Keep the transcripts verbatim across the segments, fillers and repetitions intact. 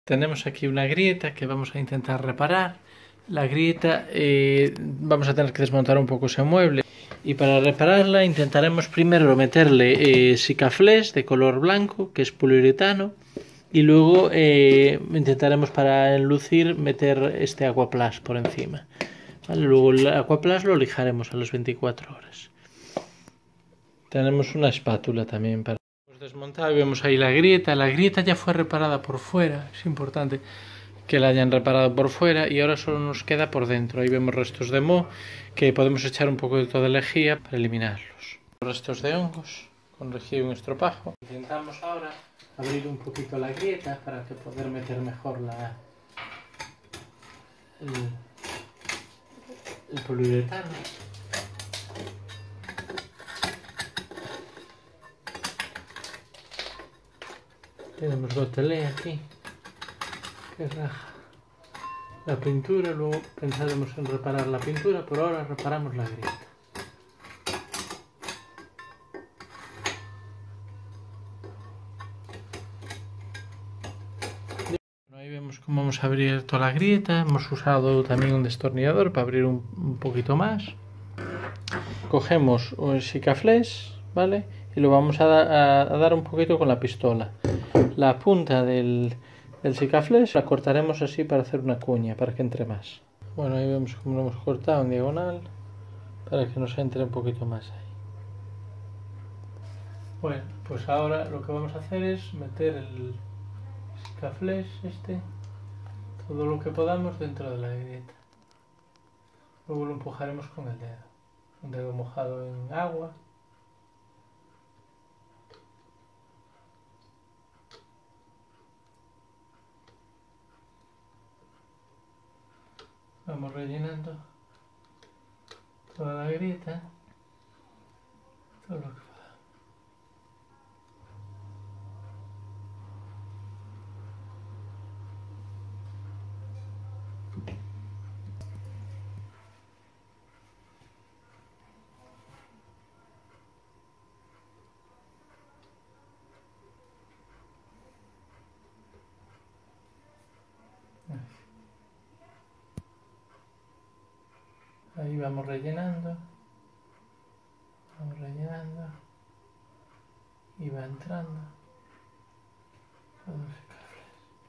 Tenemos aquí una grieta que vamos a intentar reparar. La grieta eh, vamos a tener que desmontar un poco ese mueble. Y para repararla intentaremos primero meterle eh, Sikaflex de color blanco, que es poliuretano. Y luego eh, intentaremos para enlucir meter este Aquaplast por encima. ¿Vale? Luego el Aquaplast lo lijaremos a las veinticuatro horas. Tenemos una espátula también para desmontar. Vemos ahí la grieta. La grieta ya fue reparada por fuera. Es importante que la hayan reparado por fuera y ahora solo nos queda por dentro. Ahí vemos restos de moho que podemos echar un poco de toda lejía para eliminarlos. Restos de hongos con lejía y un estropajo. Intentamos ahora abrir un poquito la grieta para que poder meter mejor la el, el poliuretano. Tenemos gotelé aquí que raja la pintura, luego pensaremos en reparar la pintura, por ahora reparamos la grieta. Ahí vemos cómo hemos abierto la grieta, hemos usado también un destornillador para abrir un, un poquito más. Cogemos un Sikaflex, ¿vale? Y lo vamos a, da, a, a dar un poquito con la pistola. La punta del, del Sikaflex la cortaremos así para hacer una cuña, para que entre más. Bueno, ahí vemos cómo lo hemos cortado en diagonal, para que nos entre un poquito más ahí. Bueno, pues ahora lo que vamos a hacer es meter el Sikaflex este, todo lo que podamos dentro de la grieta. Luego lo empujaremos con el dedo, un dedo mojado en agua. Vamos rellenando toda la grieta, todo lo que podamos. Ahí vamos rellenando, vamos rellenando y va entrando todo ese café.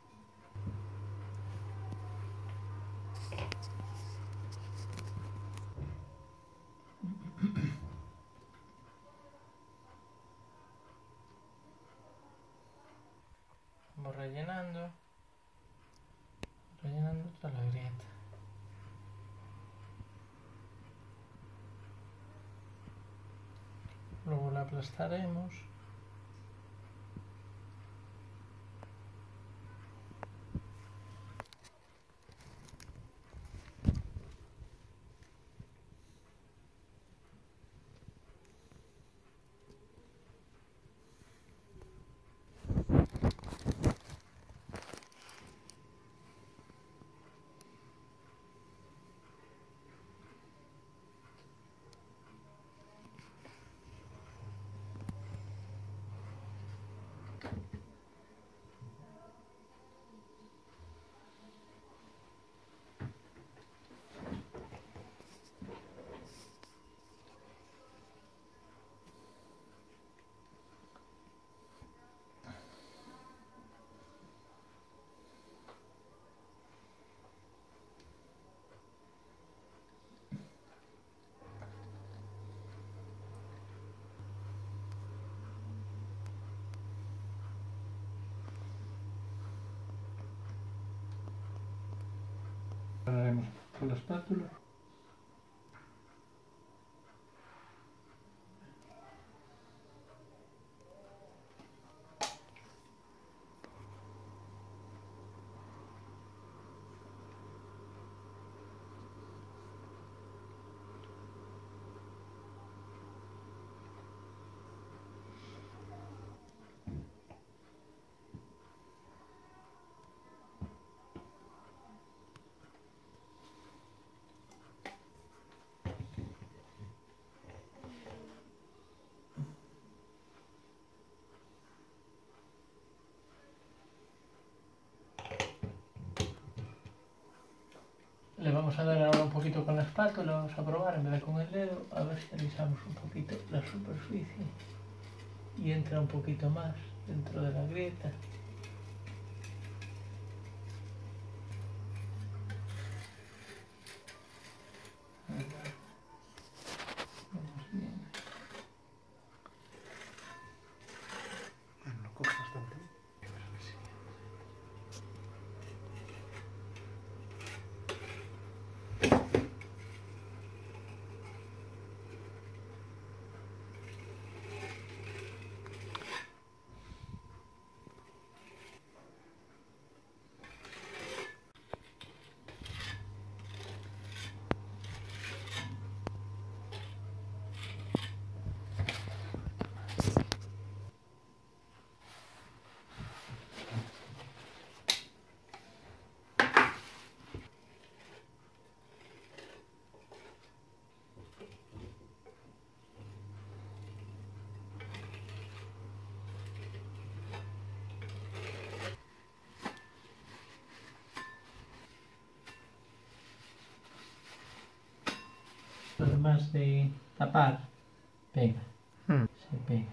Vamos rellenando, rellenando toda la grieta. Luego la aplastaremos. Haremos con la espátula. Le vamos a dar ahora un poquito con la espátula, vamos a probar en vez de con el dedo, a ver si alisamos un poquito la superficie y entra un poquito más dentro de la grieta. Vamos bien. Bueno, lo coge bastante. Además de tapar, pega, Hmm. se pega.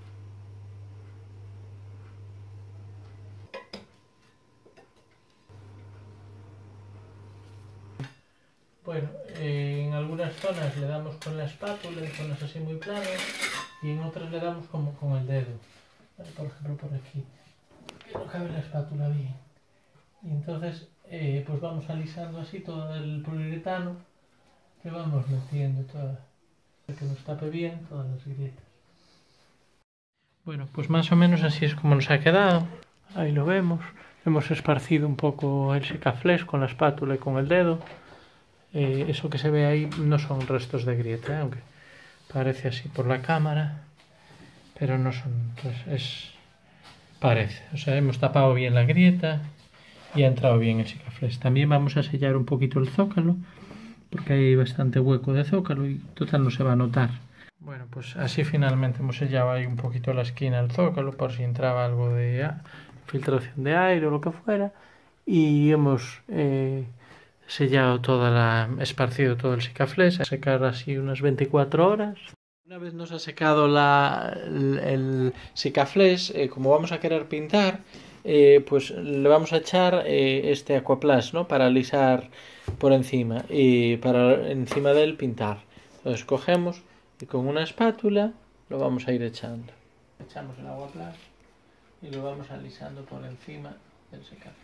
Bueno, eh, en algunas zonas le damos con la espátula, en zonas así muy planas, y en otras le damos como con el dedo. Vale, por ejemplo, por aquí, que no cabe la espátula bien. Y entonces, eh, pues vamos alisando así todo el poliuretano, que vamos metiendo toda, que nos tape bien todas las grietas. Bueno, pues más o menos así es como nos ha quedado. Ahí lo vemos. Hemos esparcido un poco el secaflex con la espátula y con el dedo. Eh, eso que se ve ahí no son restos de grieta, ¿eh? Aunque parece así por la cámara, pero no son, pues es, parece. O sea, hemos tapado bien la grieta y ha entrado bien el secaflex. También vamos a sellar un poquito el zócalo, porque hay bastante hueco de zócalo y total no se va a notar. Bueno, pues así finalmente hemos sellado ahí un poquito la esquina del zócalo por si entraba algo de filtración de aire o lo que fuera, y hemos eh, sellado toda la, esparcido todo el secaflex a secar así unas veinticuatro horas. Una vez nos ha secado la, el, el secaflex, eh, como vamos a querer pintar, eh, pues le vamos a echar eh, este Aquaplast, ¿no? Para alisar por encima y para encima de él pintar. Entonces cogemos y con una espátula lo vamos a ir echando. Echamos el Aquaplast y lo vamos alisando por encima del secaflex.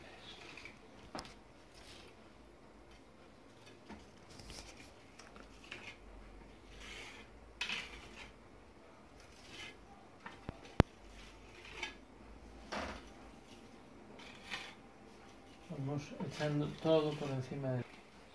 Vamos echando todo por encima de...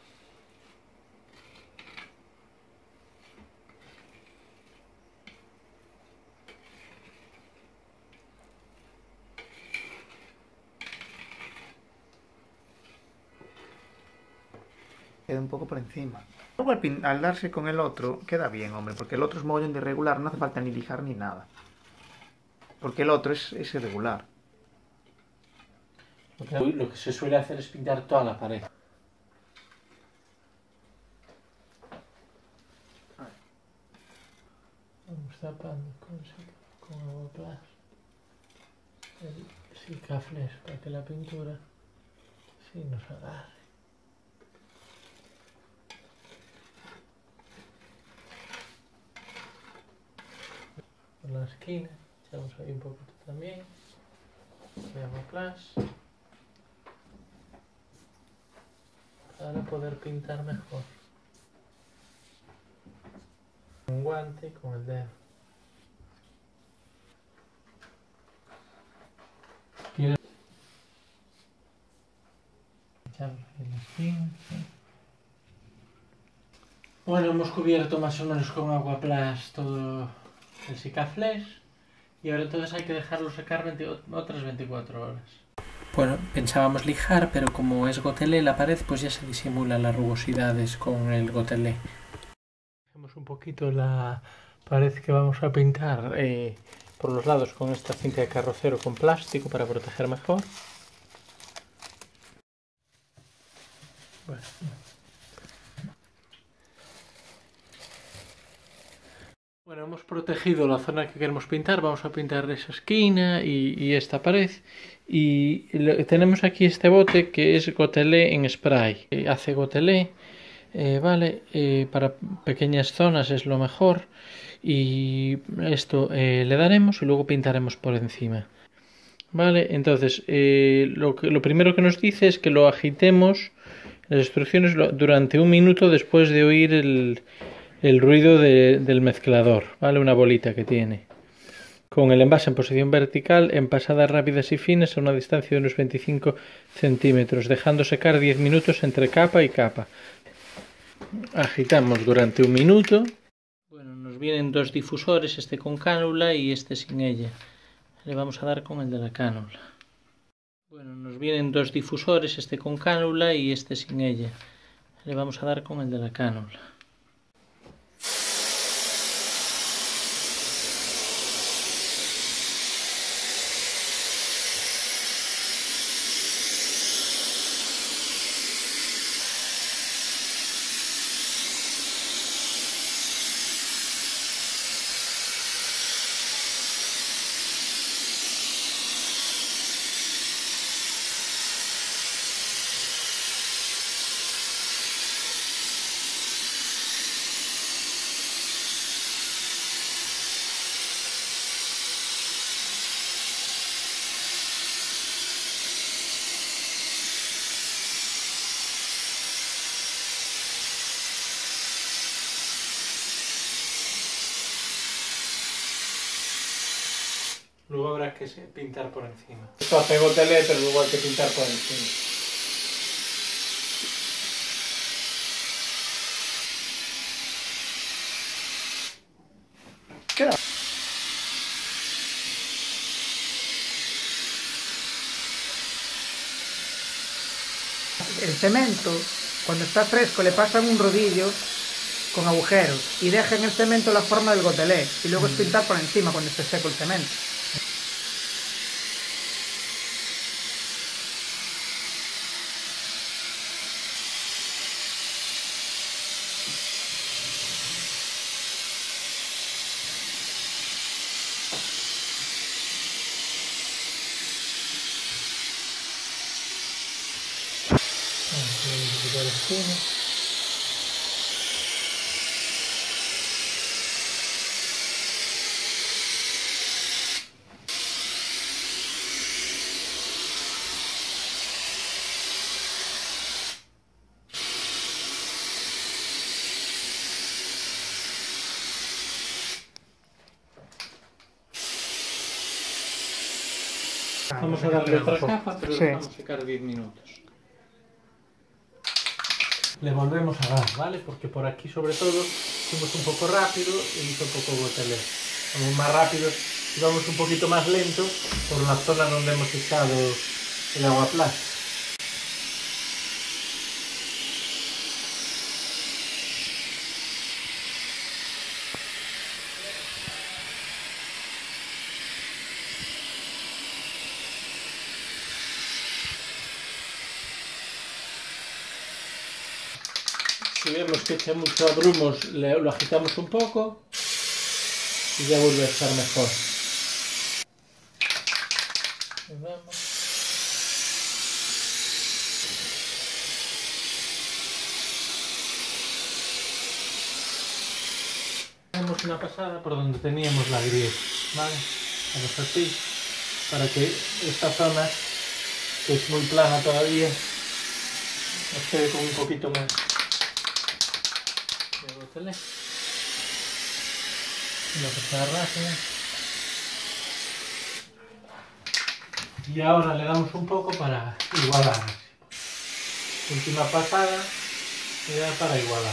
Queda un poco por encima. Luego al, pin- al darse con el otro, queda bien, hombre, porque el otro es mogollón de irregular, no hace falta ni lijar ni nada. Porque el otro es, es irregular. Lo que se suele hacer es pintar toda la pared. Vamos tapando con, con Aquaplast el secaflex para que la pintura sí nos agarre. Por la esquina echamos ahí un poquito también de Aquaplast para poder pintar mejor. Un guante y con el dedo. Quiero echar en la esquina. Bueno, hemos cubierto más o menos con Aquaplast todo el secaflex y ahora entonces hay que dejarlo secar veinte, otras veinticuatro horas. Bueno, pensábamos lijar, pero como es gotelé la pared, pues ya se disimulan las rugosidades con el gotelé. Dejemos un poquito la pared que vamos a pintar eh, por los lados con esta cinta de carrocero con plástico para proteger mejor. Bueno, Bueno, hemos protegido la zona que queremos pintar, vamos a pintar esa esquina y, y esta pared. Y lo, tenemos aquí este bote que es gotelé en spray. Eh, hace gotelé, eh, vale, eh, para pequeñas zonas es lo mejor. Y esto eh, le daremos y luego pintaremos por encima. Vale, entonces eh, lo, que, lo primero que nos dice es que lo agitemos, las instrucciones, lo, durante un minuto después de oír el... el ruido de, del mezclador, ¿vale? Una bolita que tiene. Con el envase en posición vertical, en pasadas rápidas y finas a una distancia de unos veinticinco centímetros, dejando secar diez minutos entre capa y capa. Agitamos durante un minuto. Bueno, nos vienen dos difusores, este con cánula y este sin ella. Le vamos a dar con el de la cánula. Bueno, nos vienen dos difusores, este con cánula y este sin ella. Le vamos a dar con el de la cánula. Luego habrá que pintar por encima. Esto hace gotelé, pero luego hay que pintar por encima. Queda. El cemento, cuando está fresco, le pasan un rodillo con agujeros y dejan el cemento la forma del gotelé y luego es pintar por encima cuando esté seco el cemento. Vamos a darle otra capa, pero sí. Dejamos secar diez minutos. Le volvemos a dar, ¿vale? Porque por aquí sobre todo fuimos un poco rápido y hizo un poco gotelé. Vamos más rápido y vamos un poquito más lento por la zona donde hemos echado el agua plástica. Si vemos que echa mucho abrumos, le, lo agitamos un poco y ya vuelve a estar mejor. Ahí vamos. Hacemos una pasada por donde teníamos la grieta, ¿vale? Vamos así, para que esta zona, que es muy plana todavía, nos quede con un poquito más. Una pasada rápida. Y ahora le damos un poco para igualar. Última pasada ya para igualar.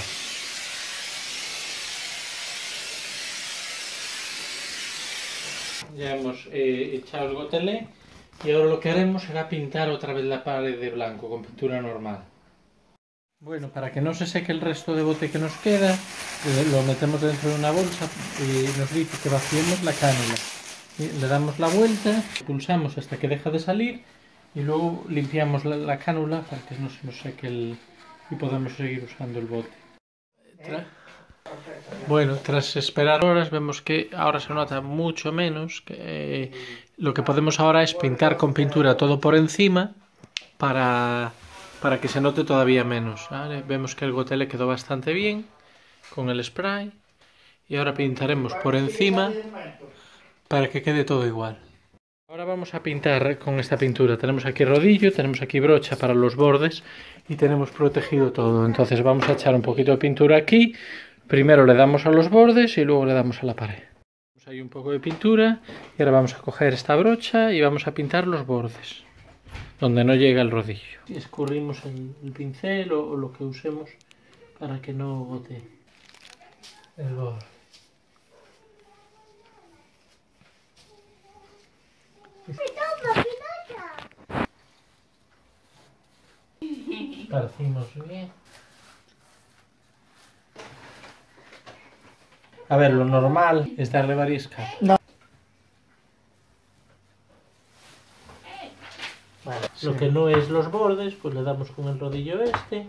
Ya hemos eh, echado el gotelé y ahora lo que haremos será pintar otra vez la pared de blanco con pintura normal. Bueno, para que no se seque el resto de bote que nos queda, lo metemos dentro de una bolsa y nos dice que vaciemos la cánula. Le damos la vuelta, pulsamos hasta que deja de salir y luego limpiamos la, la cánula para que no se nos seque el, y podamos seguir usando el bote. Tra Bueno, tras esperar horas vemos que ahora se nota mucho menos. Que, eh, lo que podemos ahora es pintar con pintura todo por encima para, para que se note todavía menos, ¿vale? Vemos que el gotele quedó bastante bien con el spray y ahora pintaremos por encima para que quede todo igual. Ahora vamos a pintar con esta pintura. Tenemos aquí rodillo, tenemos aquí brocha para los bordes y tenemos protegido todo. Entonces vamos a echar un poquito de pintura aquí. Primero le damos a los bordes y luego le damos a la pared. Hay un poco de pintura y ahora vamos a coger esta brocha y vamos a pintar los bordes donde no llega el rodillo. Escurrimos el, el pincel o, o lo que usemos para que no gotee el borde. Esparcimos bien. A ver, lo normal es darle varias capas. No. Vale. Sí. Lo que no es los bordes, pues le damos con el rodillo este.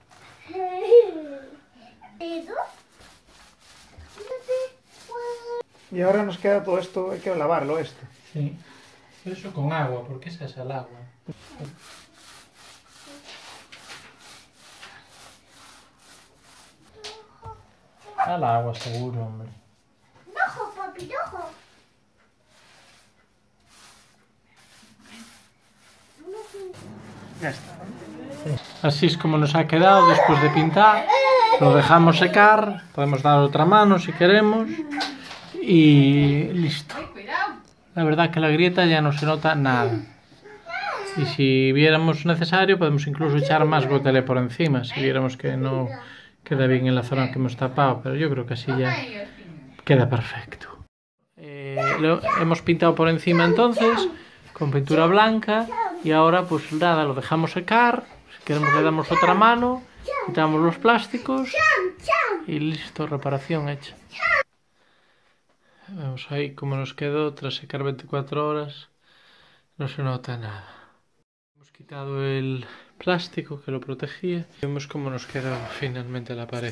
Y ahora nos queda todo esto, hay que lavarlo esto. Sí. Eso con agua, porque esa es el agua. Al agua seguro, hombre. ¡Ojo, papi, ojo! Ya está. Así es como nos ha quedado después de pintar. Lo dejamos secar, podemos dar otra mano si queremos y listo. La verdad que la grieta ya no se nota nada. Y si viéramos necesario podemos incluso echar más gotele por encima, si viéramos que no queda bien en la zona que hemos tapado, pero yo creo que así ya queda perfecto. Eh, lo hemos pintado por encima entonces con pintura blanca y ahora pues nada, lo dejamos secar. Si queremos le damos otra mano, quitamos los plásticos y listo, reparación hecha. Vemos ahí cómo nos quedó tras secar veinticuatro horas, no se nota nada. Hemos quitado el plástico que lo protegía y vemos cómo nos quedó finalmente la pared.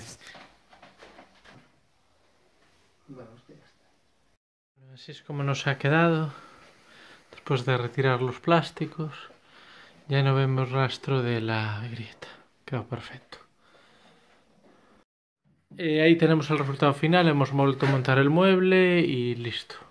Así es como nos ha quedado después de retirar los plásticos. Ya no vemos rastro de la grieta, quedó perfecto. Eh, ahí tenemos el resultado final, hemos vuelto a montar el mueble y listo.